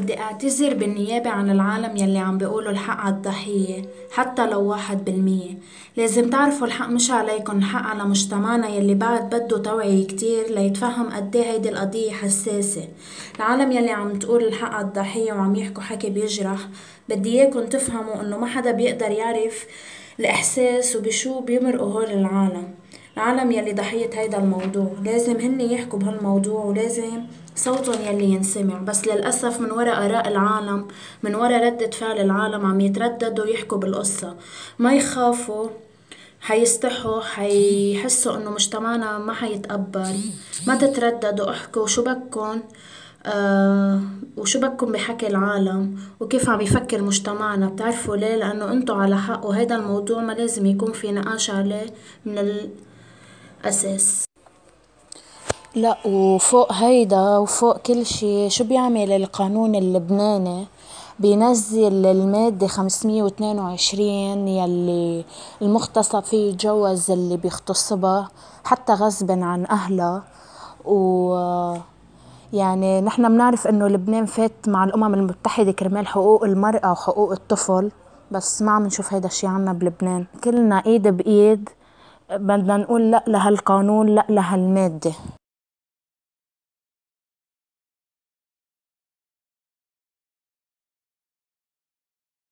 بدي أعتذر بالنيابة عن العالم يلي عم بيقولوا الحق على الضحية حتى لو 1%. لازم تعرفوا الحق مش عليكن، الحق على مجتمعنا يلي بعد بده توعية كتير ليتفهم قديه هيدي القضية حساسة. العالم يلي عم تقول الحق على الضحية وعم يحكوا حكي بيجرح، بدي اياكن تفهموا انه ما حدا بيقدر يعرف الإحساس وبشو بيمرقوا هول العالم يلي ضحية هيدا الموضوع. لازم هن يحكوا بهالموضوع ولازم صوتهم يلي ينسمع، بس للأسف من وراء آراء العالم، من وراء ردة فعل العالم عم يترددوا يحكوا بالقصة. ما يخافوا، حيستحوا، حيحسوا انه مجتمعنا ما حيتقبل. ما تترددوا، احكوا شو بدكن. وشو بدكم بحكي العالم وكيف عم يفكر مجتمعنا. بتعرفوا ليه؟ لأنه انتو على حق، وهيدا الموضوع ما لازم يكون في نقاش عليه من الأساس. لا، وفوق هيدا وفوق كل شي، شو بيعمل القانون اللبناني؟ بينزل المادة 522 يلي المغتصب فيه يتجوز اللي بيغتصبها حتى غصبا عن أهلها. و يعني نحن بنعرف انه لبنان فات مع الأمم المتحدة كرمال حقوق المرأة وحقوق الطفل، بس ما عم نشوف هيدا الشي عنا بلبنان. كلنا ايد بايد بدنا نقول لا لهالقانون، لا لهالمادة.